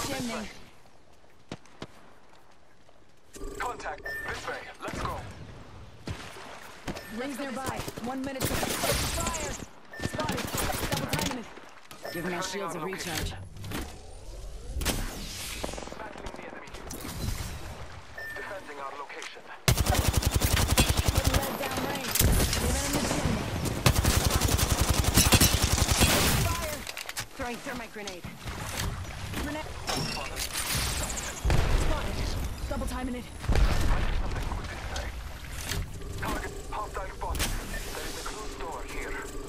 chimney. Contact. This way. Let's go. Rings nearby. 1 minute to fire. Spotted. Double timing it. Giving our shields a recharge. Battling the enemy. Defending our location. Putting lead down range. Even in the chimney. Fire. Throwing thermite grenade. Grenade. Spotted. Double timing it. Target hostile spotted. There is a closed door here.